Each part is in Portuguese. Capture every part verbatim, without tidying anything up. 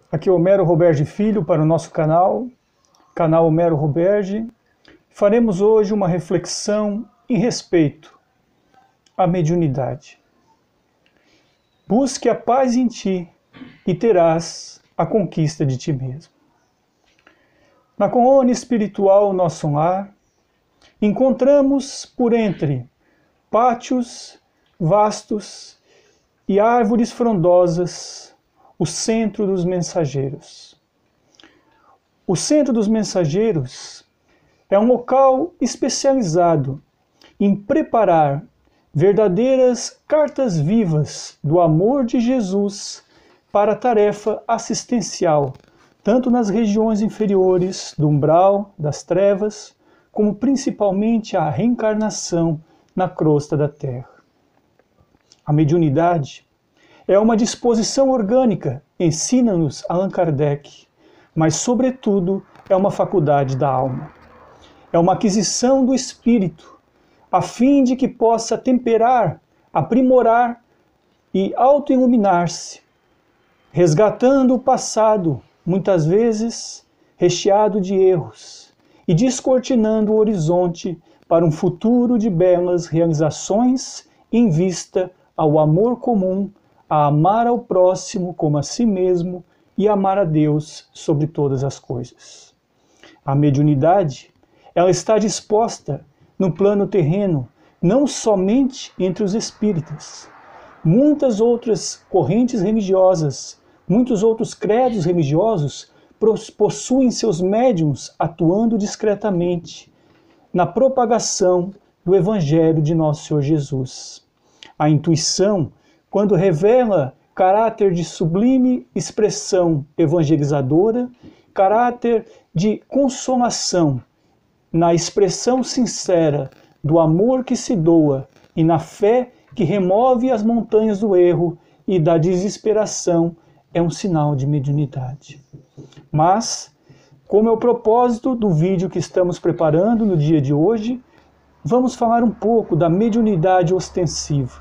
Aqui é Homero Roberge Filho para o nosso canal, canal Homero Roberge. Faremos hoje uma reflexão em respeito à mediunidade. Busque a paz em ti e terás a conquista de ti mesmo. Na colônia espiritual Nosso Lar, encontramos por entre pátios vastos e árvores frondosas o centro dos mensageiros. O centro dos mensageiros é um local especializado em preparar verdadeiras cartas vivas do amor de Jesus para a tarefa assistencial, tanto nas regiões inferiores do umbral das trevas, como principalmente a reencarnação na crosta da terra. A mediunidade é uma disposição orgânica, ensina-nos Allan Kardec, mas, sobretudo, é uma faculdade da alma. É uma aquisição do espírito, a fim de que possa temperar, aprimorar e auto-iluminar-se, resgatando o passado, muitas vezes recheado de erros, e descortinando o horizonte para um futuro de belas realizações em vista ao amor comum, a amar ao próximo como a si mesmo e amar a Deus sobre todas as coisas. A mediunidade, ela está disposta no plano terreno, não somente entre os espíritas. Muitas outras correntes religiosas, muitos outros credos religiosos possuem seus médiuns atuando discretamente na propagação do Evangelho de Nosso Senhor Jesus. A intuição, quando revela caráter de sublime expressão evangelizadora, caráter de consolação, na expressão sincera do amor que se doa e na fé que remove as montanhas do erro e da desesperação, é um sinal de mediunidade. Mas, como é o propósito do vídeo que estamos preparando no dia de hoje, vamos falar um pouco da mediunidade ostensiva.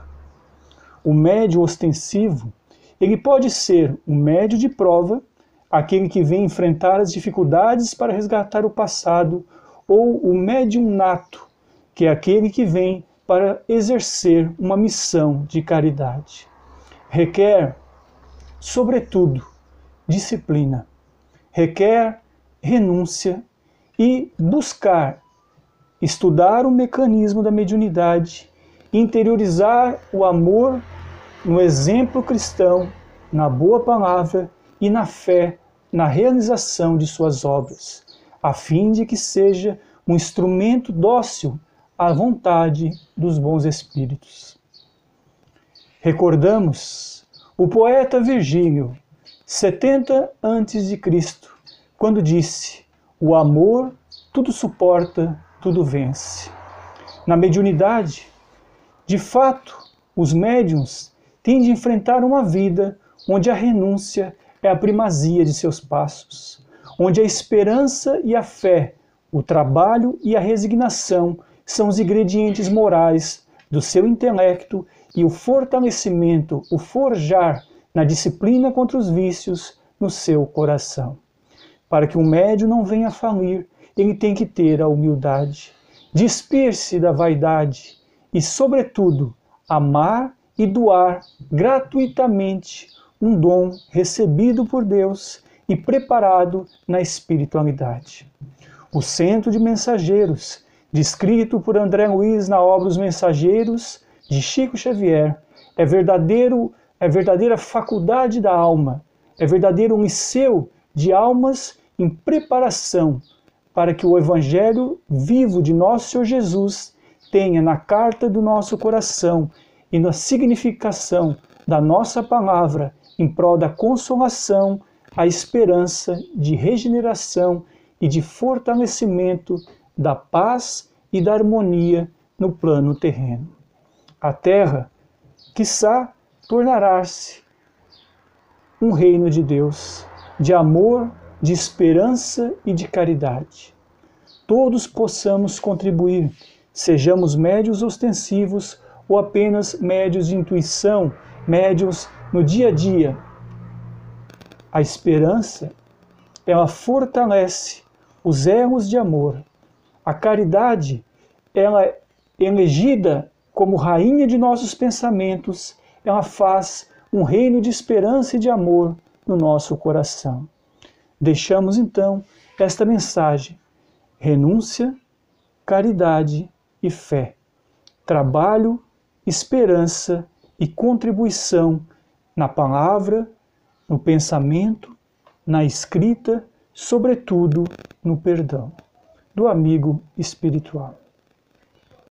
O médio ostensivo, ele pode ser um médio de prova, aquele que vem enfrentar as dificuldades para resgatar o passado, ou o médium nato, que é aquele que vem para exercer uma missão de caridade. Requer, sobretudo, disciplina, requer renúncia e buscar estudar o mecanismo da mediunidade, interiorizar o amor no exemplo cristão, na boa palavra e na fé, na realização de suas obras, a fim de que seja um instrumento dócil à vontade dos bons espíritos. Recordamos o poeta Virgílio, setenta antes de Cristo, quando disse: o amor tudo suporta, tudo vence. Na mediunidade, de fato, os médiuns têm de enfrentar uma vida onde a renúncia é a primazia de seus passos, onde a esperança e a fé, o trabalho e a resignação são os ingredientes morais do seu intelecto e o fortalecimento, o forjar na disciplina contra os vícios no seu coração. Para que um médium não venha a falir, ele tem que ter a humildade, despir-se da vaidade e, sobretudo, amar e doar gratuitamente um dom recebido por Deus e preparado na espiritualidade. O centro de mensageiros, descrito por André Luiz na obra Os Mensageiros, de Chico Xavier, é, verdadeiro, é verdadeira faculdade da alma, é verdadeiro liceu de almas em preparação para que o Evangelho vivo de Nosso Senhor Jesus tenha na carta do nosso coração e na significação da nossa palavra em prol da consolação, a esperança de regeneração e de fortalecimento da paz e da harmonia no plano terreno. A terra, quiçá, tornará-se um reino de Deus, de amor, de esperança e de caridade. Todos possamos contribuir, sejamos médios ostensivos ou apenas médios de intuição, médios no dia a dia, A esperança, ela fortalece os elos de amor. A caridade, ela é elegida como rainha de nossos pensamentos, ela faz um reino de esperança e de amor no nosso coração. Deixamos então esta mensagem: renúncia, caridade e fé, trabalho, esperança e contribuição na palavra, no pensamento, na escrita, sobretudo no perdão. Do amigo espiritual.